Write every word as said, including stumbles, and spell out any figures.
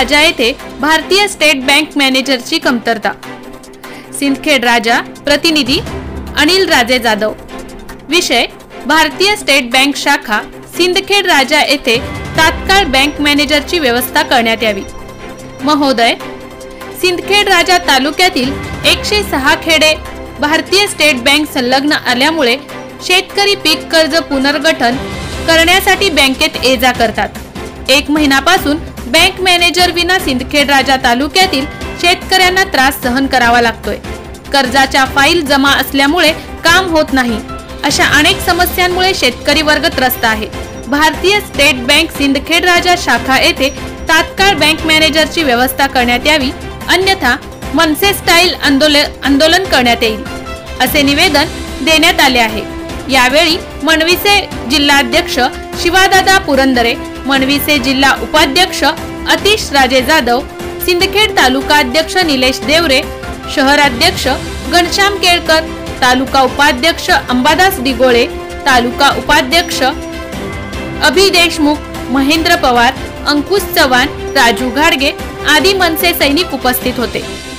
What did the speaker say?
राजा येथे भारतीय state bank मॅनेजरची कमतरता। सिंदखेड राजा प्रतिनिधी अनिल राजे जाधव। विषय भारतीय स्टेट बँक शाखा सिंदखेड राजा येथे तात्काळ बँक मॅनेजरची व्यवस्था करण्यात यावी। महोदय, सिंदखेड राजा तालुक्यातील एकशे सहा खेडे भारतीय स्टेट बँक संलग्न आल्यामुळे शेतकरी पीक कर्ज पुनर्गठन करण्यासाठी बँकेत ये जा करतात। एक महिन्यापासून बँक मॅनेजर विना सिंदखेड राजा तालुक्यातील शेतकऱ्यांना त्रास सहन करावा लागतोय। कर्जाच्या फाईल जमा असल्यामुळे काम होत नाही, अशा अनेक समस्यांमुळे शेतकरी वर्ग त्रस्त आहे। भारतीय स्टेट बँक सिंदखेड राजा शाखा येथे तात्काळ बँक मॅनेजरची व्यवस्था करण्यात यावी, अन्यथा मनसे स्टाईल आंदोलन आंदोलन करण्यात येईल, असे निवेदन देण्यात आले आहे। यावेळी मनवीचे जिल्हाध्यक्ष शिवादादा पुरंदरे, मनवीचे जिल्हा उपाध्यक्ष अतिश राजे जाधव, सिंदखेड तालुका अध्यक्ष निलेश देवरे, शहराध्यक्ष घनश्याम केळकर, तालुका उपाध्यक्ष अंबादास डिगोळे, तालुका उपाध्यक्ष अभि देशमुख, महेंद्र पवार, अंकुश चव्हाण, राजू घाडगे आदी मनसे सैनिक उपस्थित होते।